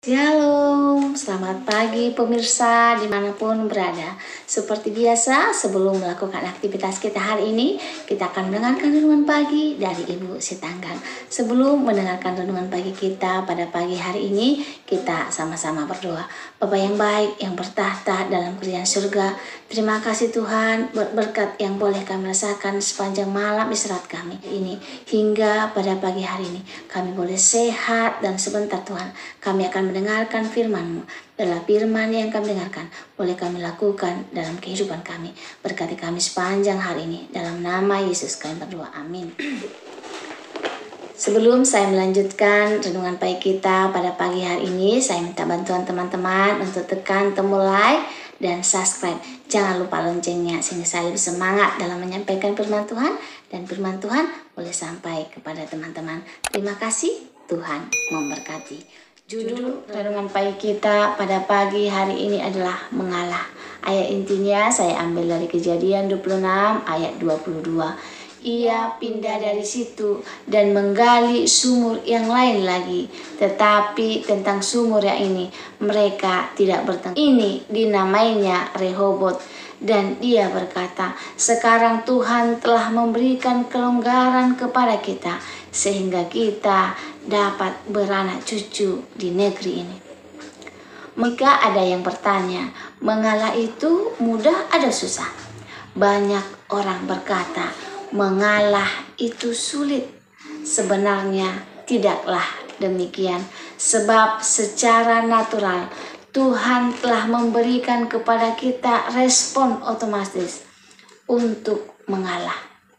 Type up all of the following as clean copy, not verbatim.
Shalom, selamat pagi pemirsa dimanapun berada. Seperti biasa, sebelum melakukan aktivitas kita hari ini, kita akan mendengarkan renungan pagi dari Ibu Sitanggang. Sebelum mendengarkan renungan pagi kita pada pagi hari ini, kita sama-sama berdoa. Bapa yang baik, yang bertahta dalam kerajaan surga, terima kasih Tuhan buat berkat yang boleh kami rasakan sepanjang malam istirahat kami ini. Hingga pada pagi hari ini, kami boleh sehat dan sebentar Tuhan, kami akan mendengarkan firman-Mu. Adalah firman yang kami dengarkan boleh kami lakukan dalam kehidupan kami. Berkati kami sepanjang hari ini. Dalam nama Yesus kami berdoa. Amin. Sebelum saya melanjutkan renungan pagi kita pada pagi hari ini, saya minta bantuan teman-teman untuk tekan tombol like dan subscribe. Jangan lupa loncengnya sehingga saya lebih semangat dalam menyampaikan firman Tuhan, dan firman Tuhan boleh sampai kepada teman-teman. Terima kasih, Tuhan memberkati. Judul renungan pagi kita pada pagi hari ini adalah mengalah. Ayat intinya saya ambil dari Kejadian 26 ayat 22. Ia pindah dari situ dan menggali sumur yang lain lagi. Tetapi tentang sumur yang ini mereka tidak bertengkar. Ini dinamainya Rehobot. Dan dia berkata, sekarang Tuhan telah memberikan kelonggaran kepada kita sehingga kita dapat beranak cucu di negeri ini. Jika ada yang bertanya, mengalah itu mudah atau susah? Banyak orang berkata, mengalah itu sulit. Sebenarnya tidaklah demikian, sebab secara natural Tuhan telah memberikan kepada kita respon otomatis untuk mengalah.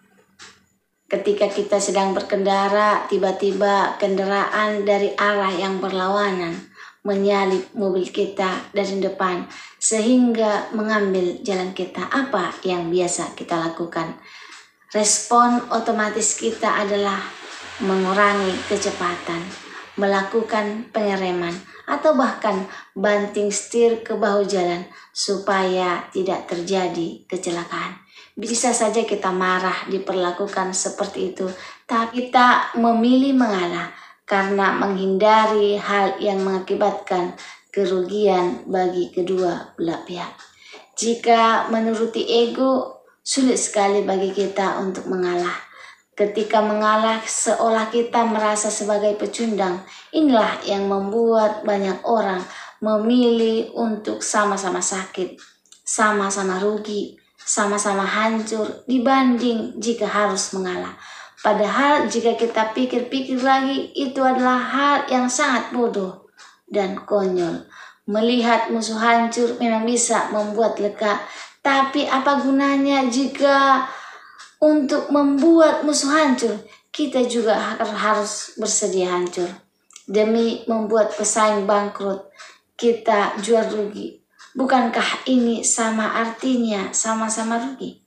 Ketika kita sedang berkendara, tiba-tiba kendaraan dari arah yang berlawanan menyalip mobil kita dari depan sehingga mengambil jalan kita. Apa yang biasa kita lakukan? Respon otomatis kita adalah mengurangi kecepatan, melakukan pengereman, atau bahkan banting setir ke bahu jalan supaya tidak terjadi kecelakaan. Bisa saja kita marah diperlakukan seperti itu, tapi kita memilih mengalah karena menghindari hal yang mengakibatkan kerugian bagi kedua belah pihak. Jika menuruti ego, sulit sekali bagi kita untuk mengalah. Ketika mengalah seolah kita merasa sebagai pecundang. Inilah yang membuat banyak orang memilih untuk sama-sama sakit, sama-sama rugi, sama-sama hancur dibanding jika harus mengalah. Padahal jika kita pikir-pikir lagi, itu adalah hal yang sangat bodoh dan konyol. Melihat musuh hancur memang bisa membuat lega, tapi apa gunanya jika untuk membuat musuh hancur, kita juga harus bersedia hancur. Demi membuat pesaing bangkrut, kita jual rugi. Bukankah ini sama artinya sama-sama rugi?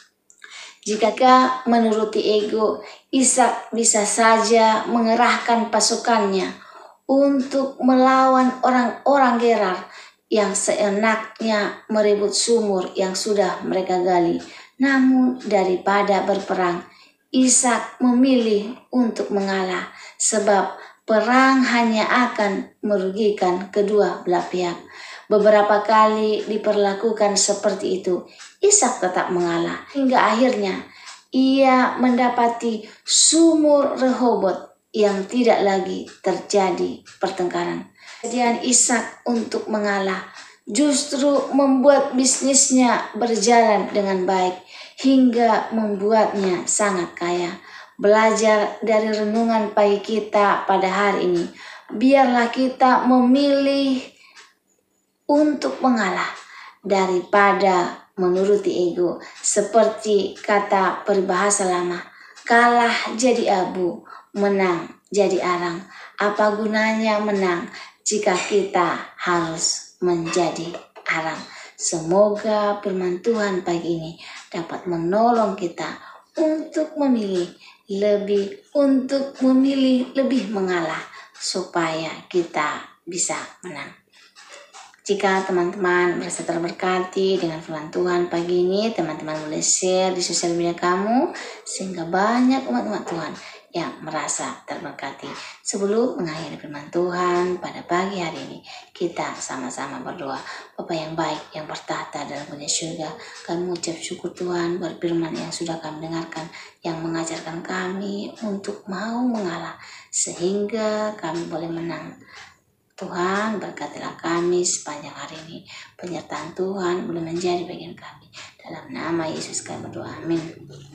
Jika menuruti ego, Ishak bisa saja mengerahkan pasukannya untuk melawan orang-orang Gerar yang seenaknya merebut sumur yang sudah mereka gali. Namun daripada berperang, Ishak memilih untuk mengalah, sebab perang hanya akan merugikan kedua belah pihak. Beberapa kali diperlakukan seperti itu, Ishak tetap mengalah hingga akhirnya ia mendapati sumur Rehobot yang tidak lagi terjadi pertengkaran. Kejadian Ishak untuk mengalah justru membuat bisnisnya berjalan dengan baik hingga membuatnya sangat kaya. Belajar dari renungan pagi kita pada hari ini, biarlah kita memilih untuk mengalah daripada menuruti ego. Seperti kata peribahasa lama, kalah jadi abu, menang jadi arang. Apa gunanya menang jika kita harus menjadi arang? Semoga firman Tuhan pagi ini dapat menolong kita untuk memilih lebih mengalah supaya kita bisa menang. Jika teman-teman merasa terberkati dengan firman Tuhan pagi ini, teman-teman boleh share di sosial media kamu sehingga banyak umat-umat Tuhan yang merasa terberkati. Sebelum mengakhiri firman Tuhan pada pagi hari ini, kita sama-sama berdoa. Bapa yang baik, yang bertahta dalam dunia surga, kami mengucap syukur Tuhan buat firman yang sudah kami dengarkan, yang mengajarkan kami untuk mau mengalah, sehingga kami boleh menang. Tuhan, berkatilah kami sepanjang hari ini. Penyertaan Tuhan boleh menjadi bagian kami. Dalam nama Yesus kami berdoa, amin.